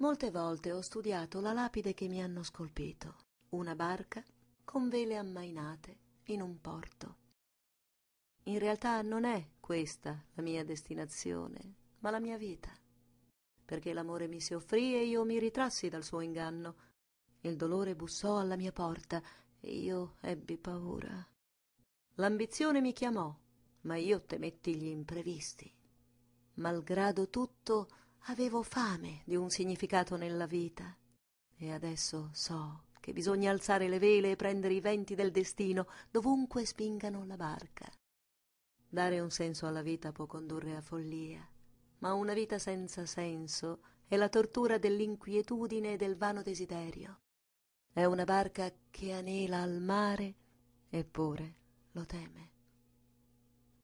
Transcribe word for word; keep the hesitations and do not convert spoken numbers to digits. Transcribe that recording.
Molte volte ho studiato la lapide che mi hanno scolpito, una barca con vele ammainate in un porto. In realtà non è questa la mia destinazione, ma la mia vita, perché l'amore mi si offrì e io mi ritrassi dal suo inganno. Il dolore bussò alla mia porta e io ebbi paura. L'ambizione mi chiamò, ma io temetti gli imprevisti. Malgrado tutto, avevo fame di un significato nella vita e adesso so che bisogna alzare le vele e prendere i venti del destino dovunque spingano la barca. Dare un senso alla vita può condurre a follia, ma una vita senza senso è la tortura dell'inquietudine e del vano desiderio. È una barca che anela al mare, eppure lo teme.